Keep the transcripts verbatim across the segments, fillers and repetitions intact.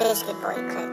Biscuit Boy Clip.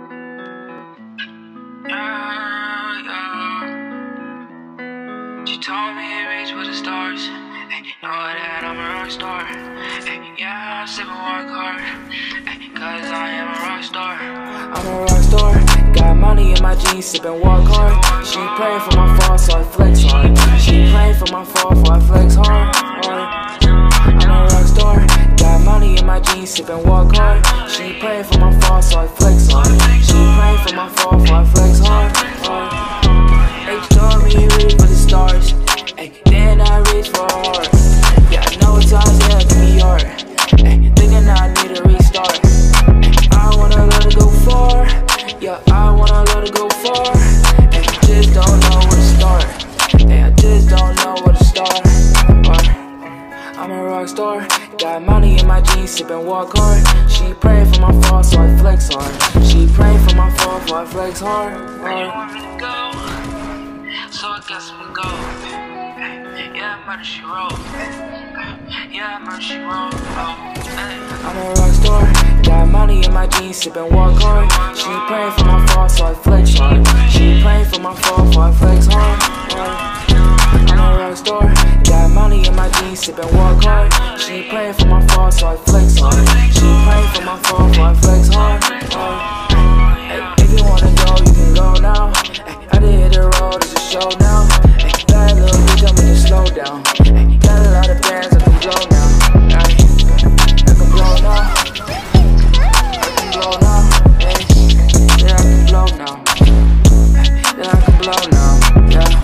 Yeah, yeah. She told me it reach for the stars. Ay, know that I'm a rock star. Ay, yeah, I sip and work hard. Ay, cause I am a rock star. I'm a rock star. Got money in my jeans, sip and walk hard. She praying for my fall, so I flex hard. She praying for my fall, so I flex hard. hard. I'm a rock star. Got money in my jeans, sip and walk hard. She praying for my fall, so I flex hard. She praying for my fall, so I flex hard. hard. H told me reach for the stars. Ay, then I reach for hard. Yeah, I know times yeah, it can be hard. Ay, thinking I need a restart. Ay, I wanna let it go far. Yeah, I wanna let it go far. Ay, just don't know where to start. Ay, I just don't know where to start. Or, I'm a rock star. Got money in my jeans, sip and walk hard. She praying for my fall, so I flex hard. She praying for my fall, so I flex hard. hard. You want me to go? So I guess we go. Yeah, murder she wrote. Yeah, murder she wrote. I'm a rock star. Got money in my jeans, sip and walk hard. She praying for my fall, so I flex hard. She praying for my fall, so I flex hard. I'm a rock star. Got money in my jeans, sip and walk hard. She praying for my fall, so I flex hard. She praying for my fall, so I flex hard. Ay, if you wanna go, you can go now. Ay, I did hit the road, it's a show now. Ay, bad little bitch, tell me to slow down. Ay, got a lot of bands, I can blow now. Ay, I can blow now. I can blow now. Ay, yeah, I can blow now. Ay, yeah, I can blow now. Yeah.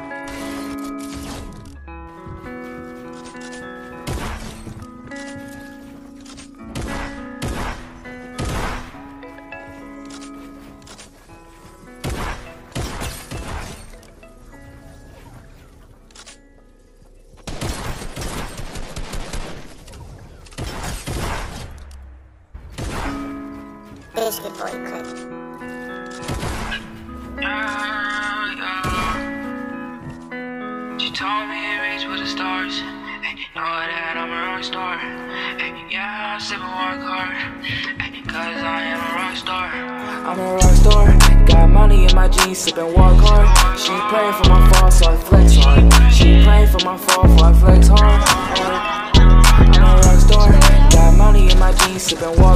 Biscuit Boy Clip. Yeah, yeah. She told me it reach for the stars. Ay, know that I'm a rock star. Ay, yeah, I sip and work hard. Ay, cause I am a rock star. I'm a rock star. Got money in my jeans, sip and walk hard. She praying for my fall, so I flex hard. She praying for my fall, so I flex hard. hard. I'm a rock star. Got money in my jeans, sip and walk hard.